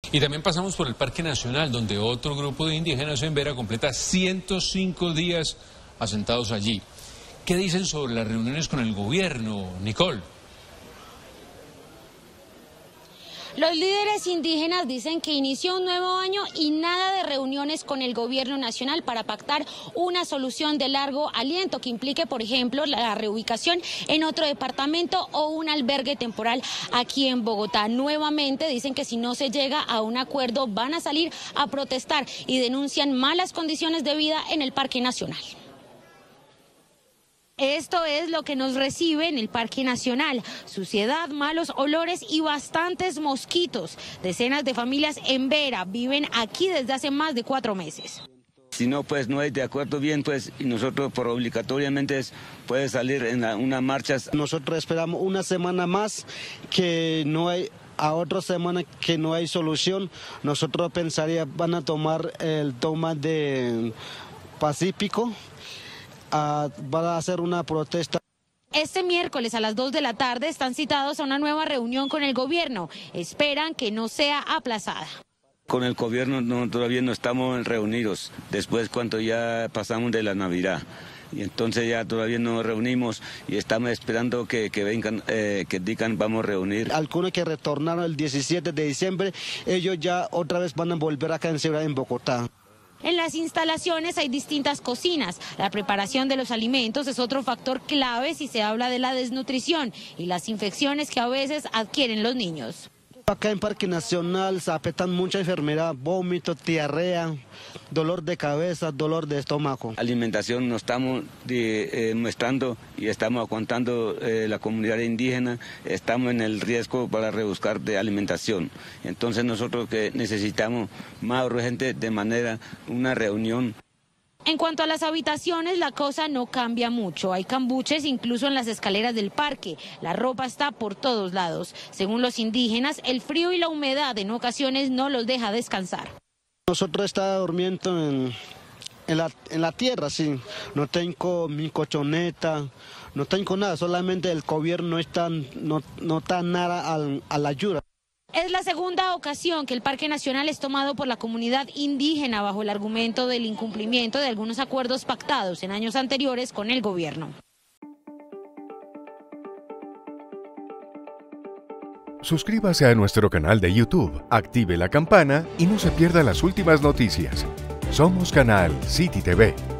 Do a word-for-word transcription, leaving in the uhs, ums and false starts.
Y también pasamos por el Parque Nacional, donde otro grupo de indígenas en Vera completa ciento cinco días asentados allí. ¿Qué dicen sobre las reuniones con el gobierno, Nicole? Los líderes indígenas dicen que inició un nuevo año y nada de reuniones con el gobierno nacional para pactar una solución de largo aliento que implique, por ejemplo, la reubicación en otro departamento o un albergue temporal aquí en Bogotá. Nuevamente dicen que si no se llega a un acuerdo van a salir a protestar y denuncian malas condiciones de vida en el Parque Nacional. Esto es lo que nos recibe en el Parque Nacional: suciedad, malos olores y bastantes mosquitos. Decenas de familias en Vera viven aquí desde hace más de cuatro meses. Si no, pues no hay de acuerdo bien, pues, y nosotros por obligatoriamente es, puede salir en la, una marcha. Nosotros esperamos una semana más, que no hay, a otra semana que no hay solución. Nosotros pensaría van a tomar el toma de Pacífico. Uh, van a hacer una protesta. Este miércoles a las dos de la tarde están citados a una nueva reunión con el gobierno. Esperan que no sea aplazada. Con el gobierno no, todavía no estamos reunidos, después cuando ya pasamos de la Navidad. Y entonces ya todavía nos reunimos y estamos esperando que, que vengan, eh, que digan vamos a reunir. Algunos que retornaron el diecisiete de diciembre, ellos ya otra vez van a volver acá en Ciudad, en Bogotá. En las instalaciones hay distintas cocinas. La preparación de los alimentos es otro factor clave si se habla de la desnutrición y las infecciones que a veces adquieren los niños. Acá en Parque Nacional se afectan mucha enfermedad, vómito, diarrea, dolor de cabeza, dolor de estómago. Alimentación nos estamos de, eh, mostrando y estamos aguantando eh, la comunidad indígena, estamos en el riesgo para rebuscar de alimentación. Entonces nosotros que necesitamos más urgente de manera una reunión. En cuanto a las habitaciones, la cosa no cambia mucho. Hay cambuches incluso en las escaleras del parque. La ropa está por todos lados. Según los indígenas, el frío y la humedad en ocasiones no los deja descansar. Nosotros estamos durmiendo en, en, la, en la tierra, sí. No tengo mi colchoneta, no tengo nada. Solamente el gobierno no está, no, no está nada al, a la ayuda. Es la segunda ocasión que el Parque Nacional es tomado por la comunidad indígena bajo el argumento del incumplimiento de algunos acuerdos pactados en años anteriores con el gobierno. Suscríbase a nuestro canal de YouTube, active la campana y no se pierda las últimas noticias. Somos Canal City T V.